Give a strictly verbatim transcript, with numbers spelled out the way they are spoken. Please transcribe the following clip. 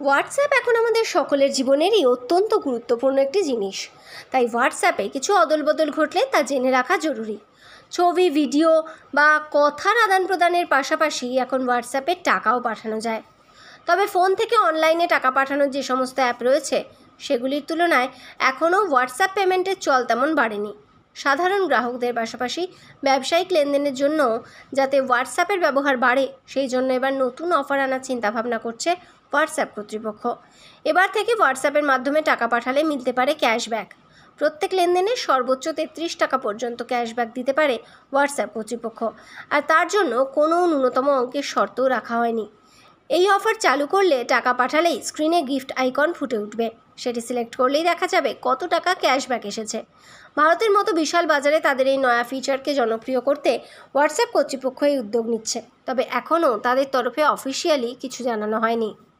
WhatsApp এখন আমাদের সকলের জীবনেরই অত্যন্ত গুরুত্বপূর্ণ একটি জিনিস। তাই হোয়াটসঅ্যাপে কিছু অদলবদল ঘটলে তা জেনে রাখা জরুরি। ছবি, ভিডিও বা কথার আদান প্রদানের পাশাপাশি এখন হোয়াটসঅ্যাপে টাকাও পাঠানো যায়। তবে ফোন থেকে অনলাইনে টাকা পাঠানোর যে সমস্ত অ্যাপ রয়েছে সেগুলির তুলনায় এখনও হোয়াটসঅ্যাপ পেমেন্টের চল তেমন বাড়েনি। সাধারণ গ্রাহকদের পাশাপাশি ব্যবসায়িক লেনদেনের জন্য যাতে হোয়াটসঅ্যাপের ব্যবহার বাড়ে সেই জন্য এবার নতুন অফার আনার চিন্তাভাবনা করছে হোয়াটসঅ্যাপ কর্তৃপক্ষ। এবার থেকে হোয়াটসঅ্যাপের মাধ্যমে টাকা পাঠালে মিলতে পারে ক্যাশব্যাক। প্রত্যেক লেনদেনে সর্বোচ্চ তেত্রিশ টাকা পর্যন্ত ক্যাশব্যাক দিতে পারে হোয়াটসঅ্যাপ কর্তৃপক্ষ, আর তার জন্য কোনো ন্যূনতম অঙ্কের শর্তও রাখা হয়নি। এই অফার চালু করলে টাকা পাঠালেই স্ক্রিনে গিফট আইকন ফুটে উঠবে, সেটি সিলেক্ট করলেই দেখা যাবে কত টাকা ক্যাশব্যাক এসেছে। ভারতের মতো বিশাল বাজারে তাদের এই নয়া ফিচারকে জনপ্রিয় করতে হোয়াটসঅ্যাপ কর্তৃপক্ষ এই উদ্যোগ নিচ্ছে, তবে এখনও তাদের তরফে অফিসিয়ালি কিছু জানানো হয়নি।